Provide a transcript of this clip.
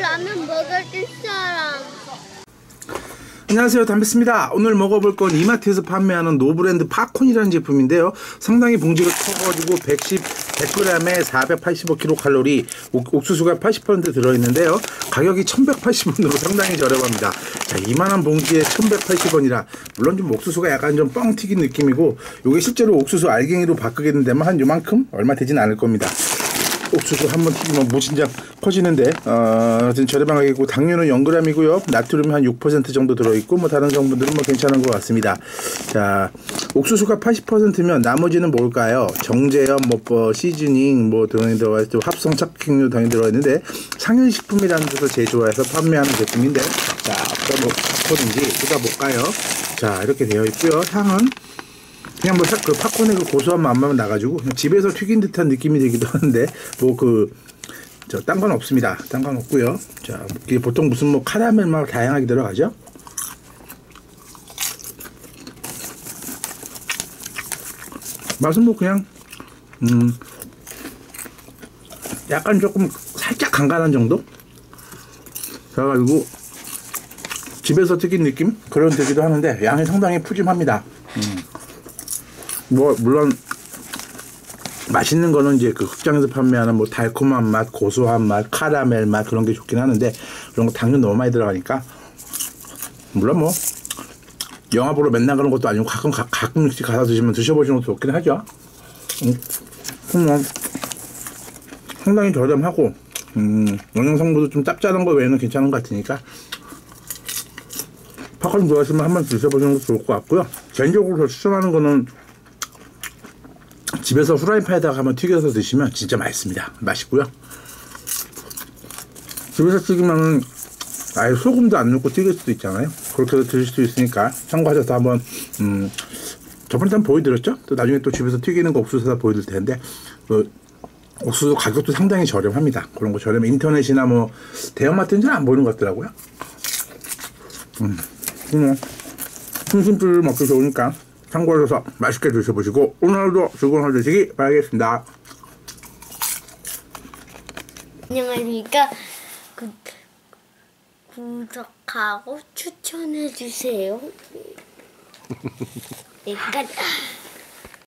라면 먹어줄 사람. 안녕하세요, 담배스입니다. 오늘 먹어볼 건 이마트에서 판매하는 노브랜드 팝콘이라는 제품인데요. 상당히 봉지가 커가지고 100g에 485kcal, 옥수수가 80% 들어있는데요. 가격이 1180원으로 상당히 저렴합니다. 자, 이만한 봉지에 1180원이라 물론 좀 옥수수가 약간 좀 뻥 튀긴 느낌이고, 요게 실제로 옥수수 알갱이로 바꾸겠는데만 한 요만큼 얼마 되진 않을 겁니다. 옥수수 한번 튀기면 무진장 퍼지는데 저렴한 가격이고, 당류는 0g이고요. 나트륨이 한 6% 정도 들어있고, 뭐 다른 성분들은 뭐 괜찮은 것 같습니다. 자, 옥수수가 80%면 나머지는 뭘까요? 정제염, 뭐 시즈닝 뭐 등이 들어가 있고, 합성 착색류 등이 들어있는데, 상인식품이라는 데서 제조해서 판매하는 제품인데, 자, 어떤 뭐 팝콘인지 뜯어볼까요? 자, 이렇게 되어 있고요. 향은 그냥 뭐 그 팝콘의 그 고소한 맛만 나가지고 그냥 집에서 튀긴 듯한 느낌이 들기도 하는데, 뭐 딴 건 없습니다. 딴 건 없고요. 자, 이게 보통 무슨 뭐 카라멜 맛 다양하게 들어가죠. 맛은 뭐 그냥 약간 조금 살짝 간간한 정도? 그래가지고 집에서 튀긴 느낌? 그런 되기도 하는데, 양이 상당히 푸짐합니다. 뭐 물론 맛있는 거는 이제 그 극장에서 판매하는 뭐 달콤한 맛, 고소한 맛, 카라멜 맛 그런 게 좋긴 하는데, 그런 거 당류 너무 많이 들어가니까, 물론 뭐 영화 보러 맨날 그런 것도 아니고 가끔씩 가서 드셔보시는 것도 좋긴 하죠. 상당히 저렴하고 영양 성분도 좀 짭짤한 거 외에는 괜찮은 것 같으니까, 팝콘 좋아하시면 한번 드셔보시는 것도 좋을 것 같고요. 개인적으로 저 추천하는 거는 집에서 후라이팬에다가 한번 튀겨서 드시면 진짜 맛있습니다. 맛있고요. 집에서 튀기면 아예 소금도 안 넣고 튀길 수도 있잖아요. 그렇게 해서 드실 수 있으니까 참고하셔서 한번 저번에 한번 보여드렸죠? 또 나중에 또 집에서 튀기는 거 옥수수다 보여드릴 텐데, 옥수수 가격도 상당히 저렴합니다. 그런 거 저렴해. 인터넷이나 뭐 대형마트는 잘 안 보이는 것 같더라고요. 그냥 심심풀 먹기 좋으니까 참고하셔서 맛있게 드셔보시고, 오늘도 즐거운 하루 되시기 바라겠습니다. 안녕하십니까. 구독하고 추천해주세요. 일단